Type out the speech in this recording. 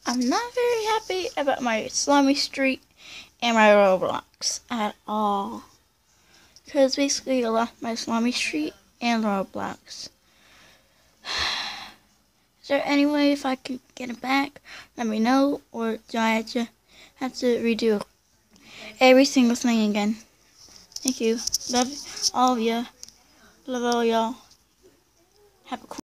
I'm not very happy about my slimy street and my Roblox at all. Because basically I lost my slimy street and Roblox. Is there any way if I could get it back? Let me know. Or do I have to redo every single thing again? Thank you. Love all of you. Love all y'all. Have a cool